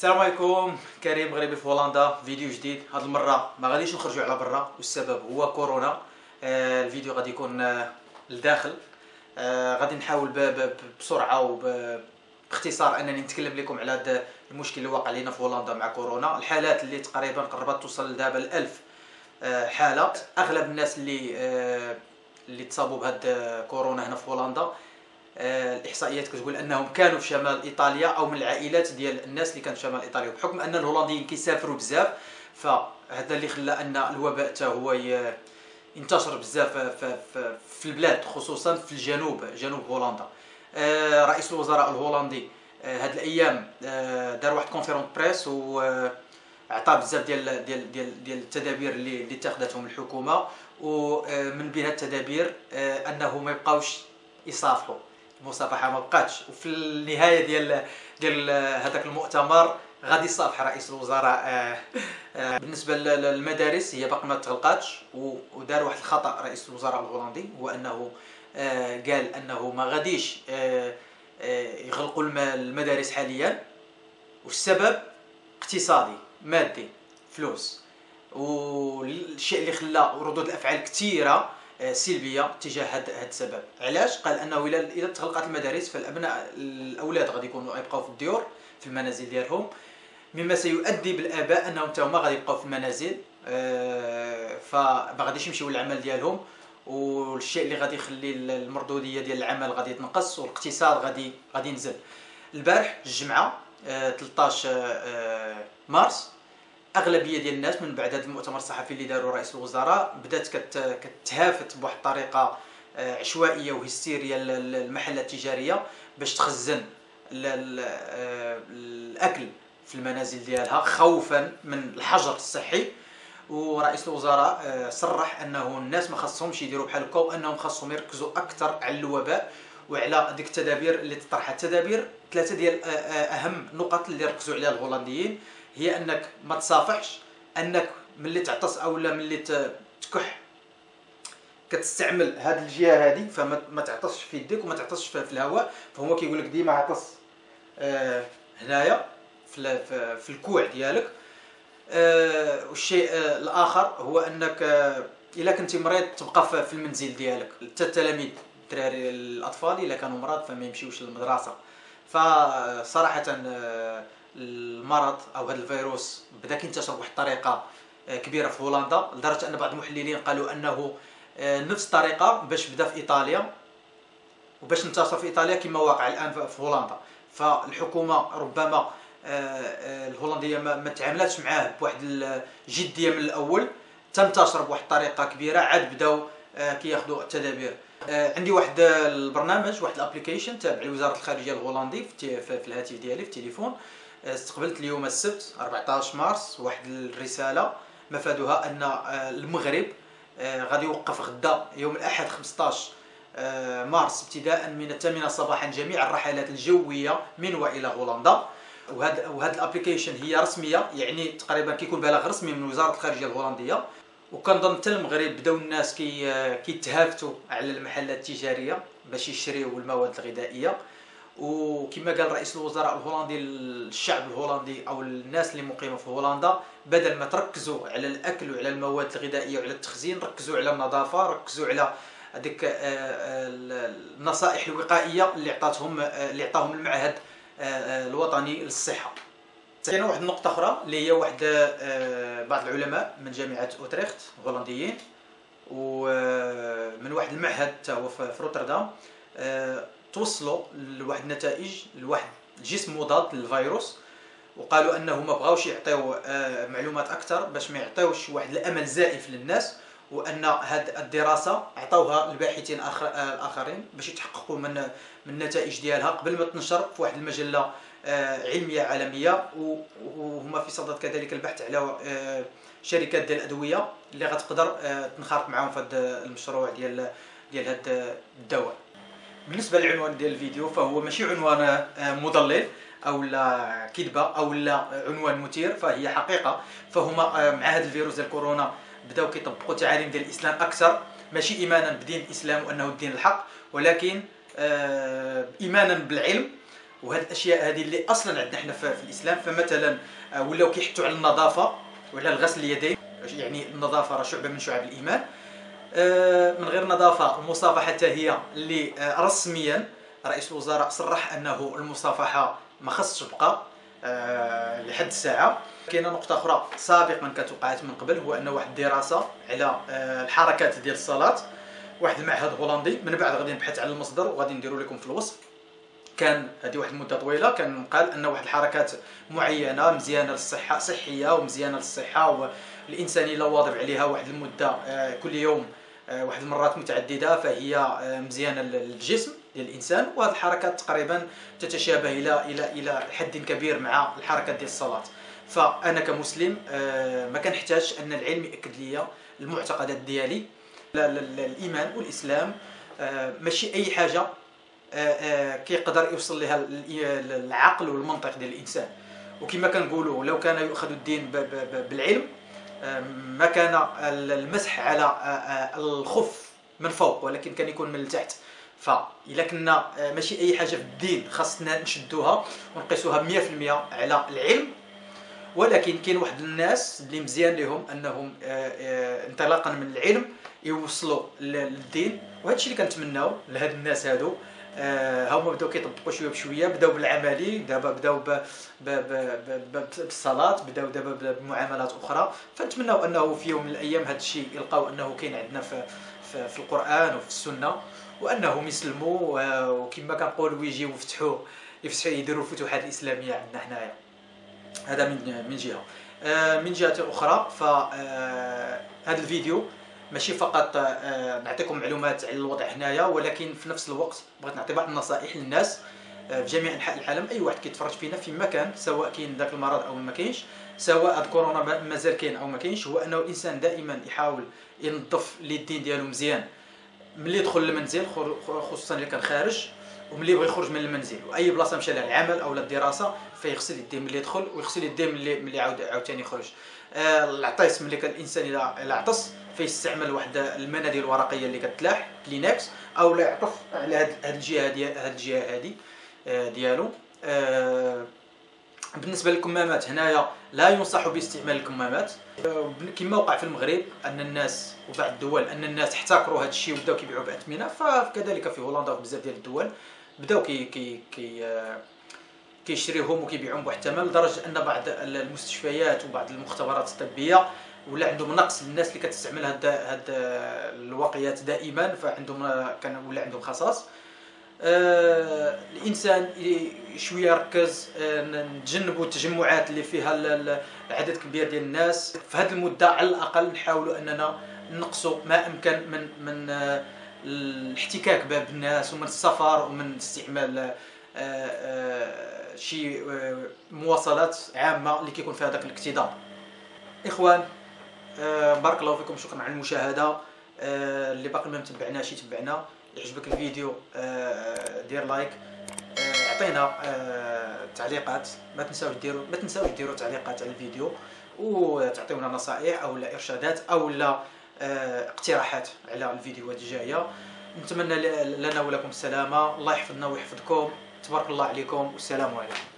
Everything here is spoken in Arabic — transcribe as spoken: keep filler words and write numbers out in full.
السلام عليكم. كريم مغربي في هولندا، فيديو جديد. هذه المره ما غاديش نخرجوا على برا والسبب هو كورونا. آه الفيديو غادي يكون آه لداخل. آه غادي نحاول بسرعه وباختصار انني نتكلم لكم على هذا المشكل اللي واقع لنا في هولندا مع كورونا. الحالات اللي تقريبا قربت توصل دابا الألف آه حاله. اغلب الناس اللي آه اللي تصابوا بهذا كورونا هنا في هولندا، الاحصائيات كتقول انهم كانوا في شمال ايطاليا او من العائلات ديال الناس اللي كانوا في شمال ايطاليا. وبحكم ان الهولنديين كيسافروا بزاف، فهذا اللي خلى ان الوباء حتى هو ينتشر بزاف في البلاد، خصوصا في الجنوب، جنوب هولندا. رئيس الوزراء الهولندي هاد الايام دار واحد كونفيرونس بريس وعطى بزاف ديال ديال ديال ديال التدابير اللي اللي اتخذتهم الحكومه، ومن بين التدابير انه ما يبقاوش يصافحوا. المصافحه ما بقاتش، وفي النهايه ديال ديال هذاك المؤتمر غادي يصافح رئيس الوزراء. بالنسبه للمدارس هي باقي ما تغلقاتش، ودار واحد الخطا رئيس الوزراء الهولندي، هو انه قال انه ما غاديش يغلقوا المدارس حاليا، والسبب اقتصادي مادي، فلوس. والشيء اللي خلى ردود الافعال كثيره سلبيه تجاه هذا السبب. علاش؟ قال انه اذا تغلقت المدارس فالابناء الاولاد غادي يكونوا يبقاو في الديور في المنازل ديالهم، مما سيؤدي بالاباء انهم حتى هما غادي يبقاو في المنازل، فما غاديش يمشيو للعمل ديالهم، والشيء اللي غادي يخلي المردوديه ديال العمل غادي تنقص والاقتصاد غادي غادي ينزل. البارح الجمعه ثلاثطاش مارس، اغلبيه ديال الناس من بعد هذا المؤتمر الصحفي اللي داروا رئيس الوزراء بدات كتهافت بواحد الطريقه عشوائيه وهستيريه المحلات التجاريه باش تخزن الاكل في المنازل ديالها خوفا من الحجر الصحي. ورئيس الوزراء صرح انه الناس ما خاصهمش يديروا بحال هكا، وانهم خاصهم يركزوا اكثر على الوباء وعلى ديك التدابير اللي تطرحت. التدابير ثلاثه ديال اهم نقط اللي ركزوا عليها الهولنديين هي انك ما تصافحش، انك ملي تعطس او لا ملي تكح كتستعمل هذه الجهه هذه، فما تعطسش في يديك وما تعطسش في الهواء. فهو كيقول لك ديما عطس آه هنايا في في الكوع ديالك. آه والشيء آه الاخر هو انك آه الا كنتي مريض تبقى في المنزل ديالك. حتى التلاميذ الدراري الاطفال الا كانوا مرض فما يمشيوش للمدرسه. فصراحه آه المرض او هذا الفيروس بدا كينتشر بواحد الطريقه كبيره في هولندا، لدرجه ان بعض المحللين قالوا انه نفس الطريقه باش بدا في ايطاليا وباش انتشر في ايطاليا كما واقع الان في هولندا. فالحكومه ربما الهولنديه ما تعاملاتش معاه بواحد الجديه من الاول، تنتشر بواحد الطريقه كبيره، عاد بداو كياخذوا التدابير. عندي واحد البرنامج، واحد الابليكيشن تابع لوزاره الخارجيه الهولندي في الهاتف ديالي في التليفون. استقبلت اليوم السبت أربعطاش مارس واحد الرساله مفادها ان المغرب غادي يوقف غدا يوم الاحد خمسطاش مارس ابتداء من الثامنة صباحا جميع الرحلات الجويه من والى هولندا. وهذا وهذا الابليكيشن هي رسميه، يعني تقريبا كيكون بلاغ رسمي من وزاره الخارجيه الهولنديه. وكنظن حتى المغرب بداو الناس كي كيتهافتوا على المحلات التجاريه باش يشريوا المواد الغذائيه. وكما قال رئيس الوزراء الهولندي، الشعب الهولندي او الناس اللي مقيمه في هولندا بدل ما تركزوا على الاكل وعلى المواد الغذائيه وعلى التخزين، ركزوا على النظافه، ركزوا على هذيك النصائح الوقائيه اللي عطاتهم اللي عطاهم المعهد الوطني للصحه. كاينه واحد النقطه اخرى اللي هي واحد بعض العلماء من جامعه اوتريخت هولنديين ومن واحد المعهد حتى هو في روتردام توصلوا لواحد النتائج لواحد الجسم مضاد للفيروس، وقالوا انه ما بغاوش يعطيو معلومات اكثر باش ما يعطيوش واحد الامل زائف للناس، وان هذه الدراسه عطاوها الباحثين الاخرين باش يتحققوا من من النتائج ديالها قبل ما تنشر في واحد المجله علميه عالميه. وهما في صدد كذلك البحث على شركات ديال الادويه اللي غتقدر تنخرط معاهم في هذا المشروع ديال ديال هذا الدواء. بالنسبه للعنوان ديال الفيديو فهو ماشي عنوان مضلل او لا كذبه او لا عنوان مثير، فهي حقيقه. فهما مع هذا الفيروس ديال كورونا بداو كيطبقوا تعاليم ديال الاسلام اكثر، ماشي ايمانا بدين الاسلام وانه الدين الحق، ولكن ايمانا بالعلم وهذه الاشياء هذه اللي اصلا عندنا احنا في الاسلام. فمثلا ولاو كيحثوا على النظافه وعلى الغسل اليدين، يعني النظافه راه شعبه من شعب الايمان. من غير نظافه المصافحه حتى هي اللي رسميا رئيس الوزراء صرح انه المصافحه ما خصش تبقى لحد الساعه. كاينه نقطه اخرى سابقا كانت وقعت من قبل، هو ان واحد الدراسه على الحركات ديال الصلاه، واحد المعهد هولندي، من بعد غادي نبحث على المصدر وغادي نديرو لكم في الوصف. كان هذه واحد المده طويله كان قال ان واحد الحركات معينه مزيانه للصحه، صحيه ومزيانه للصحه، والانسان الا واظب عليها واحد المده كل يوم واحد المرات متعدده فهي مزيانه للجسم ديال الانسان. وهذه الحركات تقريبا تتشابه الى الى الى حد كبير مع الحركات ديال الصلاه. فانا كمسلم ما كنحتاج ان العلم ياكد لي المعتقدات ديالي. الايمان والاسلام ماشي اي حاجه كيقدر يوصل لها العقل والمنطق ديال الانسان. وكما كنقولوا لو كان يؤخذ الدين بالعلم ما كان المسح على الخف من فوق، ولكن كان يكون من التحت. فإلا كنا ماشي اي حاجه في الدين خاصنا نشدوها ونقيسوها مية في المية على العلم، ولكن كاين واحد الناس اللي مزيان لهم انهم انطلاقا من العلم يوصلوا للدين. وهذا الشيء اللي كنتمناو لهاد الناس هادو. هما بداو كيطبقوا شويه بشويه، بداو بالعملي، دابا بداو بالصلاه، بداو دابا بمعاملات اخرى. فنتمناو انه في يوم من الايام هذا الشيء يلقاو انه كاين عندنا في في القران وفي السنه، وانهم يسلموا وكما كنقولوا ويجيو يفتحوا يفتحوا يديروا الفتوحات الاسلاميه عندنا حنايا. هذا من من جهه. من جهه اخرى فهذا الفيديو ماشي فقط نعطيكم معلومات على الوضع هنايا، ولكن في نفس الوقت بغيت نعطي بعض النصائح للناس في جميع انحاء العالم. اي واحد كيتفرج فينا في مكان، سواء كاين ذاك المرض او ما كاينش، سواء هاد كورونا مازال كاين او ما كاينش، هو انه الانسان دائما يحاول ينظف اليدين ديالو مزيان ملي يدخل للمنزل، خصوصا اللي كان خارج، وملي بغى يخرج من المنزل واي بلاصه مشى لها العمل او للدراسه فيغسل يديه ملي يدخل ويغسل يديه ملي ملي عاود عاوتاني يخرج. آه العطيس ملي كان الانسان الى عطس فيستعمل واحد المناديل الورقيه اللي كتلاح كلينكس، او لا يعطف على هاد الجهه ديال هاد الجهه هادي ديالو. آه بالنسبه للكمامات هنايا لا ينصح باستعمال الكمامات كما وقع في المغرب، ان الناس وبعض الدول ان الناس احتكروا هذا الشيء وبداو كيبيعوا باثمنه. فكذلك في هولندا وبزاف ديال الدول بداو كي كي كي كيشريوهم وكيبيعوهم بواحد الثمن، لدرجه ان بعض المستشفيات وبعض المختبرات الطبيه ولا عندهم نقص للناس اللي كتستعمل هاد هاد الوقيات دائما، فعندهم كان ولا عندهم خصاص. آه الانسان شويه يركز، آه نتجنبوا التجمعات اللي فيها عدد كبير ديال الناس. في هذه المده على الاقل نحاولوا اننا نقصوا ما امكن من من آه الاحتكاك بالناس ومن السفر ومن استعمال آه آه شي آه مواصلات عامه اللي كيكون فيها داك الاكتظاظ. اخوان آه بارك الله فيكم، شكرا على المشاهده. آه اللي باقي ما متبعناش يتبعنا. يعجبك الفيديو آه دير لايك، آه عطينا آه تعليقات، ما تنساوش ديروا ما تنساوش ديروا تعليقات على الفيديو، وتعطيونا نصائح او لا ارشادات او لا آه اقتراحات على الفيديوهات الجايه. نتمنى لنا ولكم السلامه، الله يحفظنا ويحفظكم، تبارك الله عليكم والسلام عليكم.